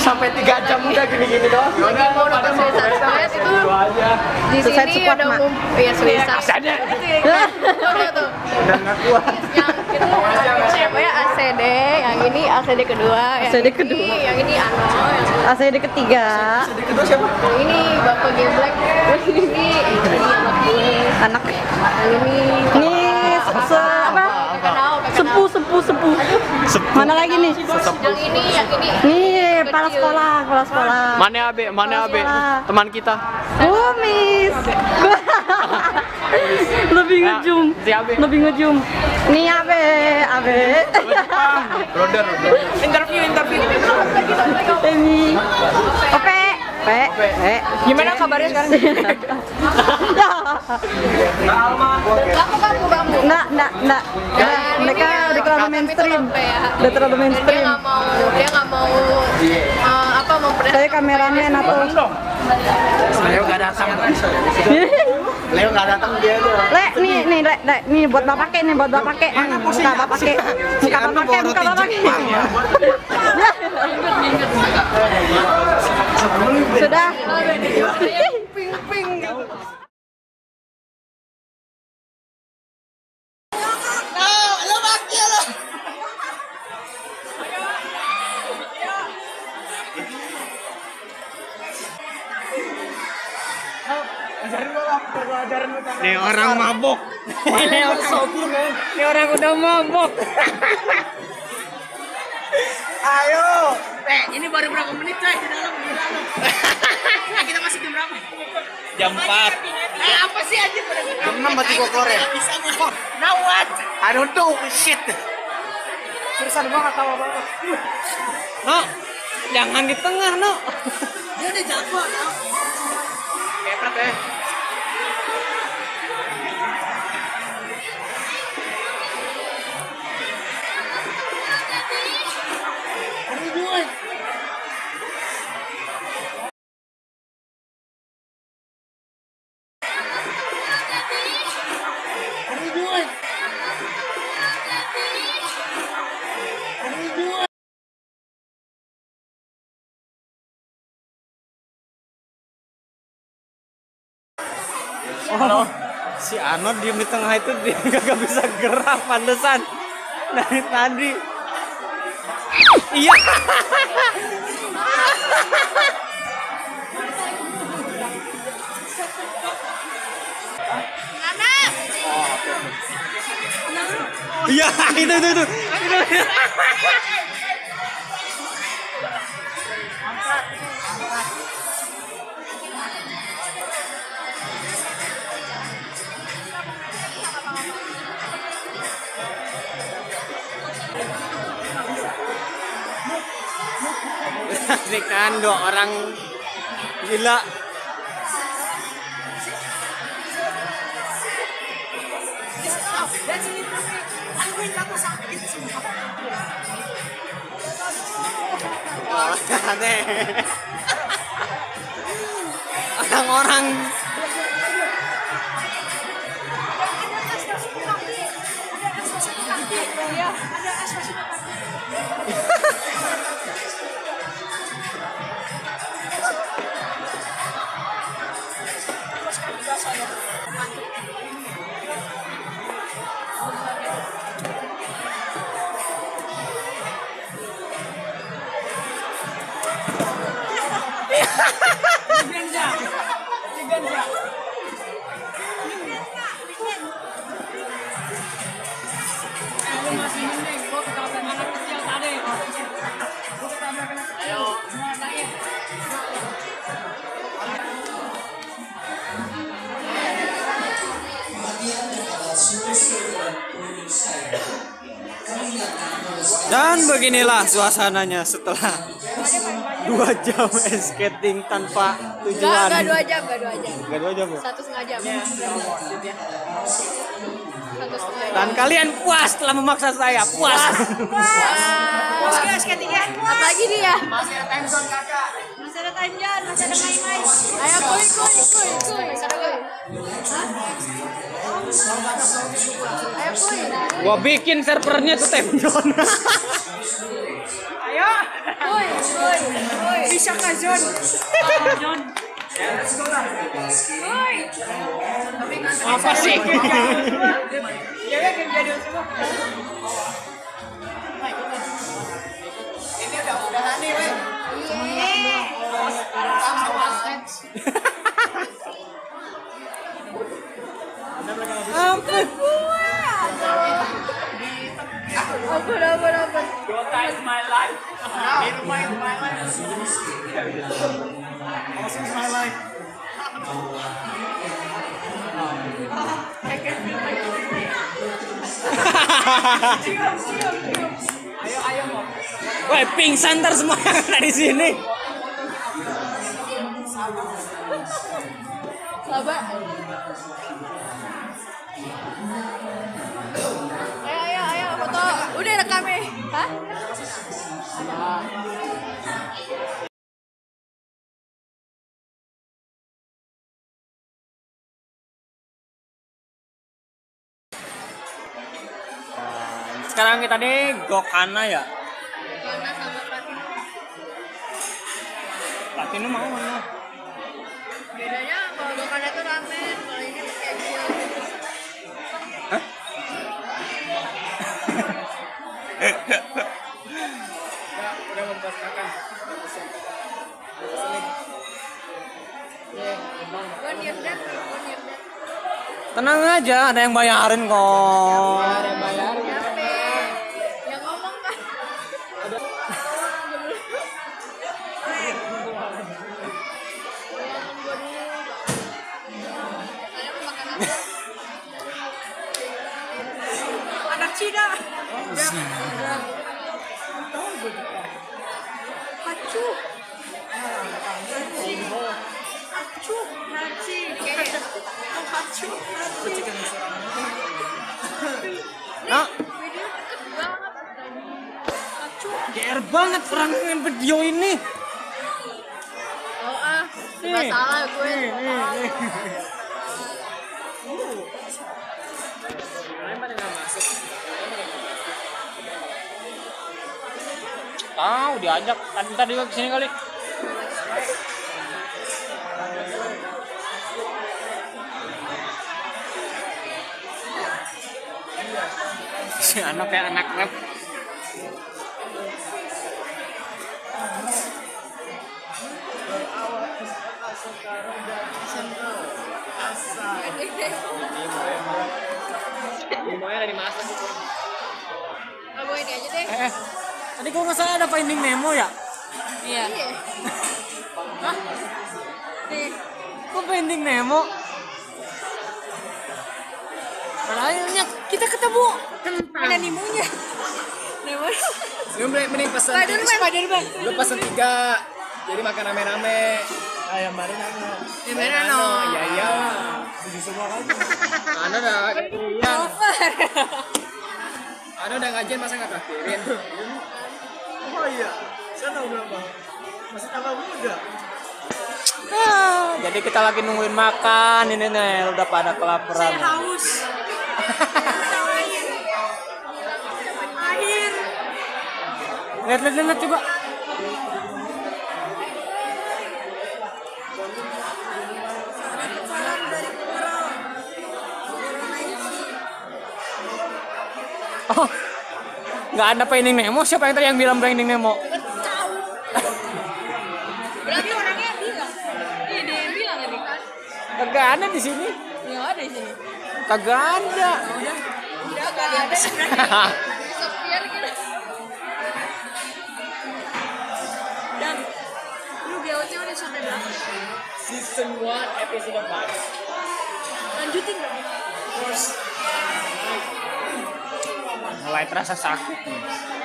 sampai 3 jam udah gini-gini doang. Lagi mau nonton Suicide Squad itu di sini ada umum ya Suicide. Tuh. Udah nggak kuat. Yang itu siapa ya ACD, yang ini ACD kedua, yang ini Ano, yang ACD ketiga. ACD kedua siapa? yang ini Bapak Geblek, terus ini anak gue, Anak. yang ini Ini apa? Sepuh. Mana lagi nih? yang ini Nih, kepala sekolah. Mana Abe? Teman kita. Kumis. Lebih ngejum. Si Abe. Nih Abe. Brother. Interview. Ini. Ope. Gimana kabarnya sekarang? Kamu. Enggak. Mereka udah terlalu mainstream. Udah terlalu mainstream. Dia nggak mau memperlihatkan. Saya kameramen atau Leo nggak datang. Leo nggak datang dia tuh. nih buat bapak ke. Muka bapak ke. Sudah. Ping. Nih orang mabok. Ini orang udah mabok. Ayo. Ini baru berapa menit coy di dalam? Nah, kita masih jam berapa? Jam 4. Apa sih anjir pada Jam 6 berarti gua keluar ya? Bisa ngomong. Now what? I don't know shit. Seriusan gua enggak tahu apa-apa. No. Jangan di tengah, No. Dia udah jago. Kepret ya. Oh, si Ano diem di tengah itu dia nggak bisa gerak pantesan dari tadi. Iya. Iya, itu. Ini kan 2 orang gila. Aneh. Orang-orang dan beginilah suasananya setelah 2 jam skating tanpa tujuan. Enggak 2 jam. Enggak 2 jam ya? 1,5 jam. Dan kalian puas setelah memaksa saya, puas. Puas ya skatingnya. Apalagi dia. Masih ada time zone kakak. Masih ada time zone, masih ada main-main. Ayo kuy. Masih ada kuy. Ayo kuy. Gua bikin servernya tuh time zone. Ayo. Bisa Kak John. Apa sih? Ini udah nih, weh. Ampun. Ampun. Your time my life. My life. Also is my life. Ayo mau. Woi, pingsan ntar semua yang ada di sini. Sabar. Ayo, foto. Udah rekam nih. Hah? Sekarang kita di Gokana ya. Mana sama Platinum. Platinum mau mana? Bedanya kalau Gokana tuh ramen, kalau ini kayak gua. Hah? Udah membuat makan. Gua diam deh. Tenang aja, ada yang bayarin kok. Siapa? Yang ngomong kan? Anak Cina. Hacu. Nah, Video deket banget. Hacu. GR banget rangkaian video ini. Oh nggak salah gue. Tahu diajak tadi juga kesini kali. Si anak kayak anak rap. Semuanya dari masak. Oh, gue ini aja deh. Tadi kok nggak salah ada Finding Nemo ya? Iya. Hah? Nih. Kok Finding Nemo? Padahal kita ketemu Ada Nemonya. Nemo. Lu mending pesen. Spiderman. Lu pesen 3. Jadi makan rame-rame. Ayam marino. Iya. Susu semua kan. Anda udah kirian. Anda udah ngajian masa nggak traktirin? Oh iya. Saya tahu berapa. Masih tambah muda. Jadi kita lagi nungguin makan ini nih, udah pada kelaparan. Haus. Air. Lihat coba. Oh, nggak ada Finding Nemo. Siapa yang tadi yang bilang Finding Nemo? Berarti orangnya bilang. Iya dia yang bilang tadi kan. Kagak ada di sini. Nggak ada di sini. Kagak ada. Udah nggak ada. Sepian gitu. Dan lu GOC udah sampai berapa? Season 1 episode 5. Lanjutin dong. Mulai terasa sakit nih.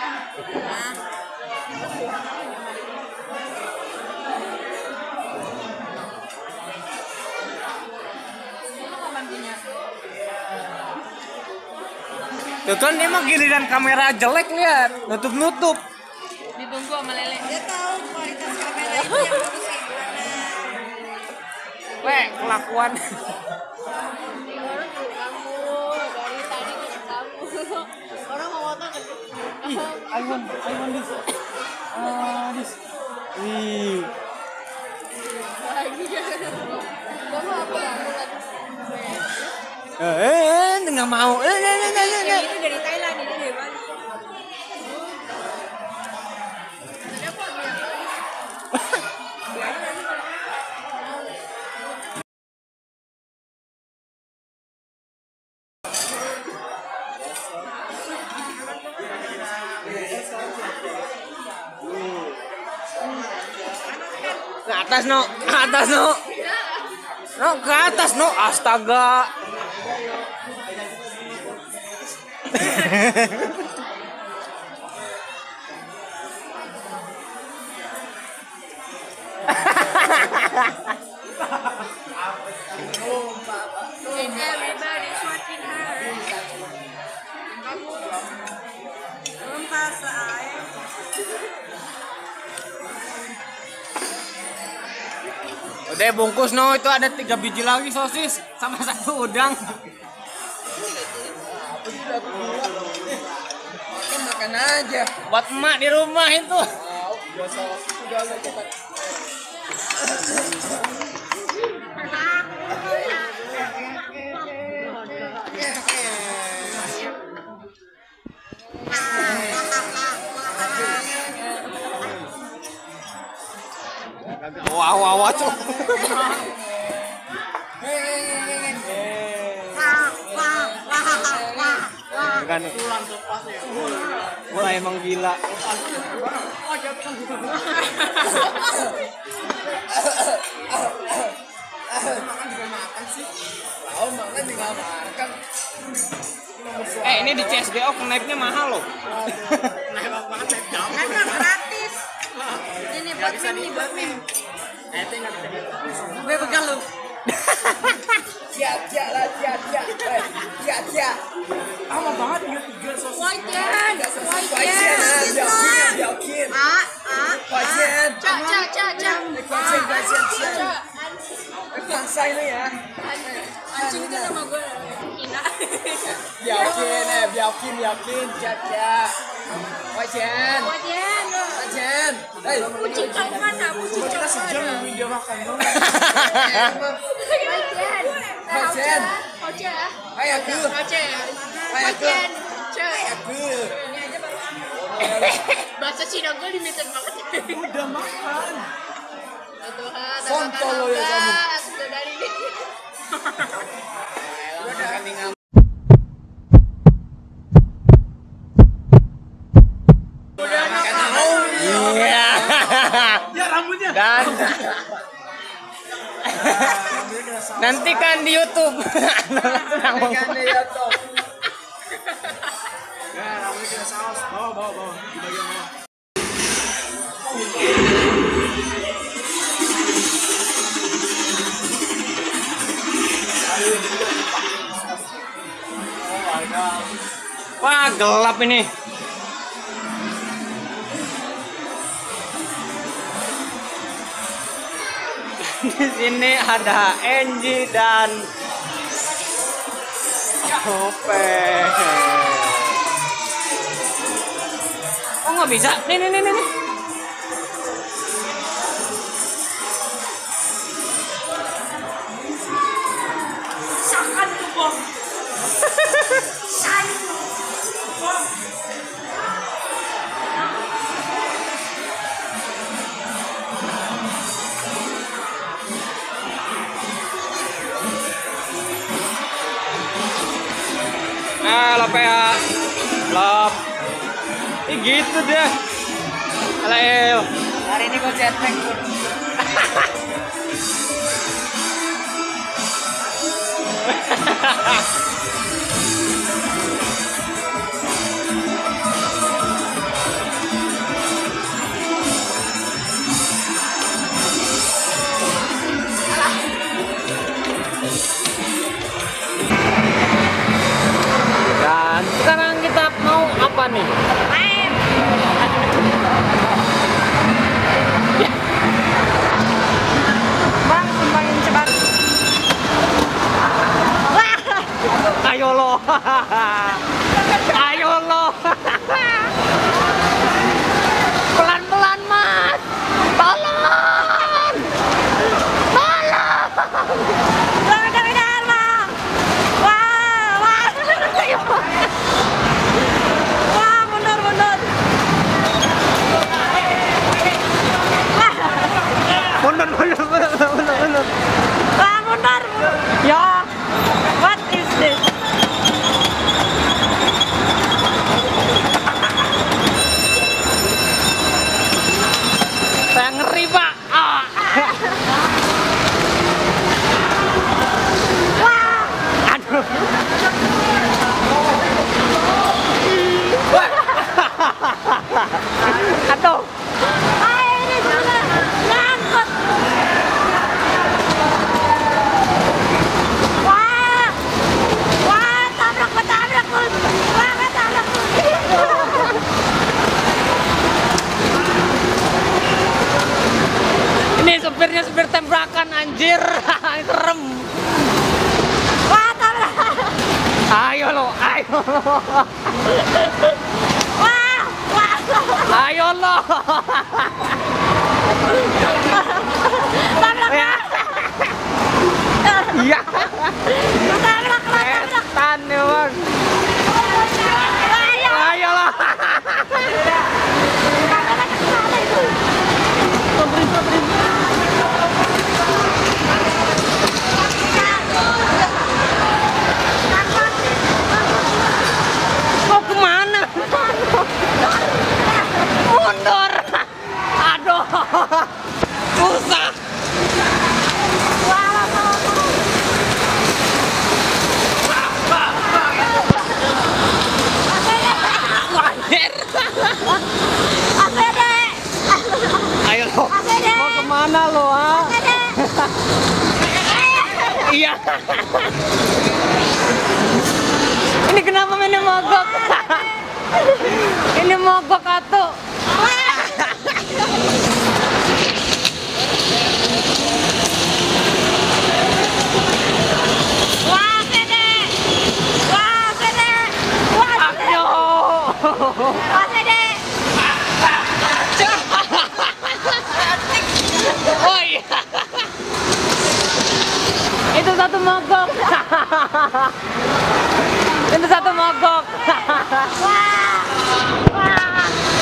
Tuh kan dia mah giliran kamera jelek lihat, nutup. Ditunggu sama Lele. Dia tahu kualitas kamera itu yang bagus kayak gimana. Weh, kelakuan. Orang tuh kamu dari tadi tuh kamu. Orang mau foto kan? I want this. Wih. Nggak mau. Ini dari Thailand, ini dari Bali. Ke atas no, no ke atas no, astaga. Everybody's watching her. Udah bungkus no, itu ada 3 biji lagi sosis sama 1 udang. Makan aja. Buat emak di rumah itu. Wah, tuh. Kan mulai emang gila. Ini di CSGO naiknya mahal loh. Naiknya gratis. Ini buat meme. Gue pegang lu. Lama banget ingat 3 sosis. Wajan. Bangsa ini ya. Anjing itu nama gue. Ina. Biakin, Caca. Wajan. Hei, Kucing kau mana? Kucing kau kita sejam mana? nungguin dia makan dong. Wajan. Ayo aku. Wajan. Aku. Bahasa Cina gue limited banget. Udah makan. Tuhan, Kontol lo ya kamu. sudah dari ini. Iya. Ya rambutnya. Dan nantikan di YouTube. Ikan di YouTube. Ya, rambutnya kena saus. Bawa. Di bagian bawah. Wah, gelap ini. Di sini ada Enji dan Ope. Oh, nggak bisa. Nih. Sakan tuh, Bang. Lop ya. Lop. Gitu deh. Halo. Hari ini gue jetpack. Dan sekarang kita mau apa nih? Bang, sumbangin cepat. Ayo lo. Ayo lo. Pelan-pelan Tolong! Tolong! Benar-benar, Bang. Wah, wah. Wah, mundur, mundur. Mundur. Wah, mundur. Ya, what is this? Saya ngeri, Pak. Ah. Aduh. Aduh. Ini sudah nyangkut. Wah, wah, tabrak. Wah, tabrak. Ini supirnya supir tembrakan anjir. Serem. Wah, tabrak. Ayo lo. Wah, wah. Ayo lo. Tabrak. Iya. Tabrak. Setan ya, Bang. Ayo. Ayo lo. Mau kemana? Mundur. Aduh. Susah. Anjir. Ayo lo. Mau kemana lo, ah? Iya. Ini kenapa ini mogok? Ini mogok atuh. Wah, Sede. Wah, Sede. Wah, Ayo. Sede. Oh iya. Itu satu mogok. Itu satu mogok. Wah. Wah.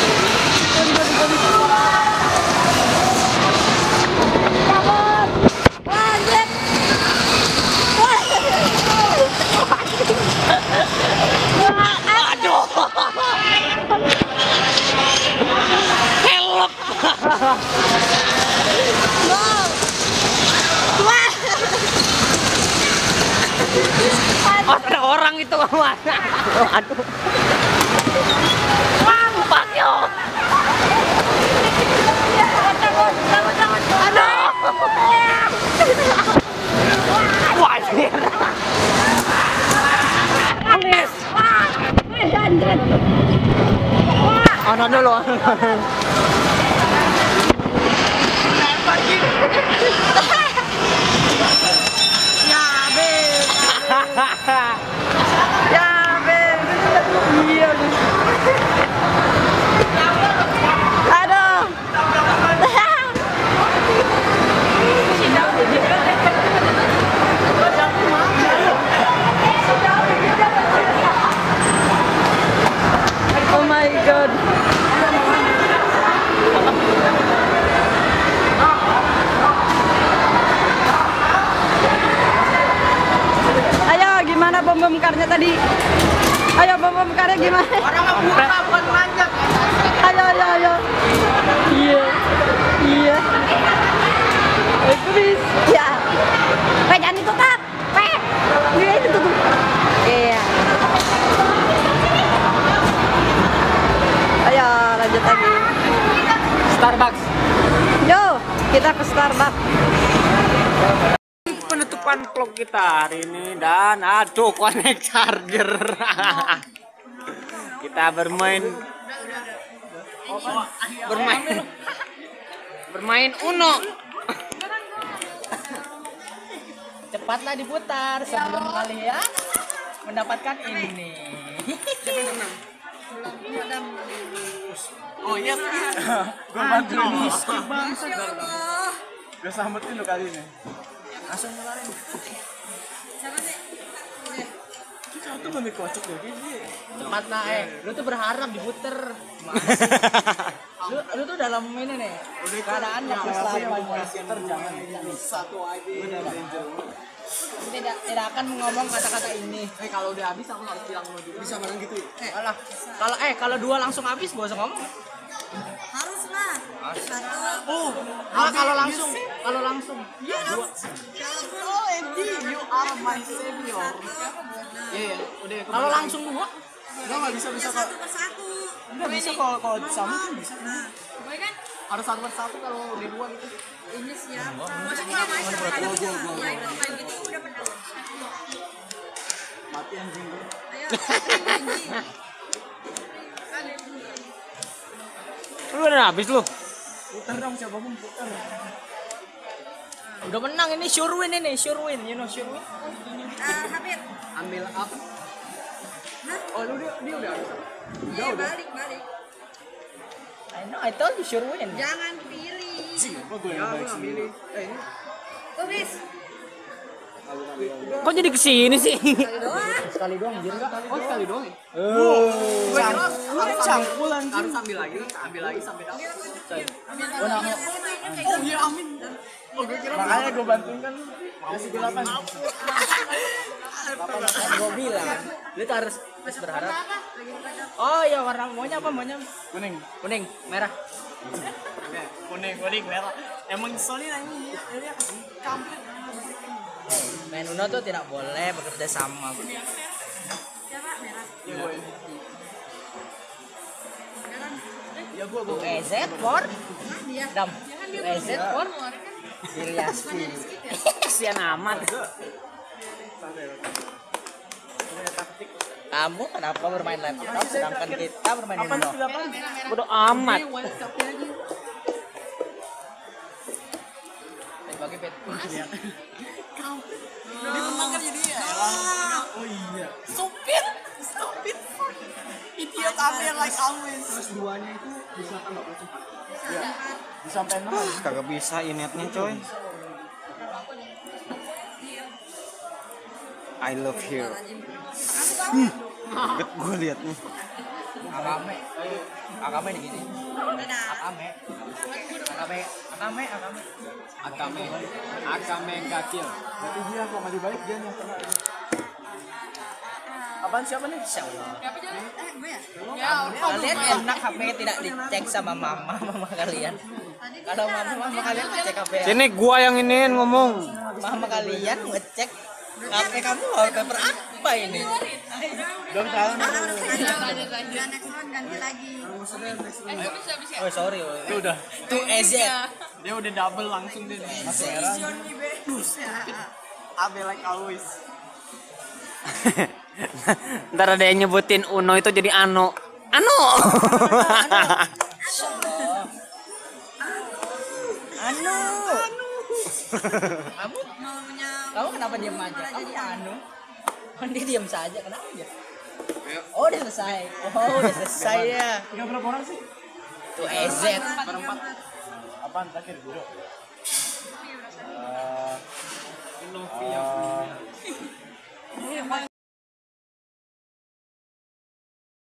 Kabur. Wah, anjir. Wah. Wah, Aduh. Help. Wah. Oh, ada orang itu kemana? Oh, aduh. Wah, Pak yo. aduh. Wah, anjir. Nangis. Wah, anjir. Wah. Ano dulu. Ya, Ben. Iya. Aduh. Oh my god. Ayo, gimana bom karnya tadi? Ayo bom karnya gimana? Orang buka bukan manjat. Ayo. Iya. Please. Ya. Jangan ditutup. Iya, ditutup. Iya. Ayo, lanjut lagi. Starbucks. Yo, kita ke Starbucks. Penutupan vlog kita hari ini dan aduh connect charger. Kita bermain Uno. Cepatlah diputar sebelum kalian mendapatkan ini. Oh iya. Gua bantu miskin bangsa. Gua selamatin lo kali ini. Langsung nyalain. Satu lebih kocok loh gini. Cepat nah lu tuh berharap diputer. lu tuh dalam ini nih. Keadaan yang jangan satu aja. Tidak akan ngomong kata-kata ini. Kalau udah habis aku harus bilang lu dulu. Bisa bareng gitu. Kalau dua langsung habis gak usah ngomong. Harus lah. Kalau langsung. Iya, dua. Oh, Eddie, you are my savior. Iya, udah. Kalau langsung dua? Enggak bisa kok. Enggak bisa kalau sama kan bisa. Harus satu persatu kalau udah dua gitu. Ini siapa? Maksudnya main gitu udah pernah. Mati anjing. Ayo. Lu udah habis lu. Putar dong siapa pun putar. Udah menang ini, sure win, you know sure win. Hamid. Ambil apa? Oh, dia udah habis. Iya, balik. I know, I told you sure win. Jangan pilih. Apa gue yang baik sih? Ini Tulis. Kok jadi kesini sih? Sekali doang, anjir enggak? oh sekali doang. Gue Harus cangkul anjing. Harus ambil lagi sampai dapat. Oh iya amin. Oh gue kira makanya gue bantuin kan kasih gue 8. Gue bilang, lu tuh harus berharap. Oh iya, warna maunya apa? Kuning, merah. Kuning merah. Emang ngeselin anjing. Ini kampret. Main Uno tuh tidak boleh bekerja sama. Ya gue EZ for Dam. EZ for Iriaspi. Kasihan amat. Kamu kenapa bermain laptop sedangkan kita bermain Uno? Bodo amat. Bagi bet. Dia menang kan jadi ya. Oh iya. Stupid. Idiot ambil like always. Terus duanya itu bisa kan enggak cepat. Iya. Bisa sampai 6. Kagak bisa inetnya coy. I love you. Get gue liat nih. Akame di gini. Akame gakil. Berarti dia kok maju balik dia nih kena. Apaan siapa nih? Insyaallah. Gue ya? Kalian enak HP tidak dicek sama mama kalian. Kalau mama kalian ngecek HP. Sini gua yang iniin ngomong. Mama kalian ngecek HP kamu wallpaper apa ini? Dong salah. Dan next one ganti lagi. Oh sorry. Itu udah. Itu EZ. Dia udah double langsung dia. Abe like always. Ntar ada yang nyebutin Uno itu jadi Ano. Kamu kenapa diam aja? Kamu anu? Kan dia diam saja, kenapa dia? Oh udah selesai. Ya. Tinggal berapa orang sih? Itu EZ. Berempat. Apaan terakhir guru? Novia.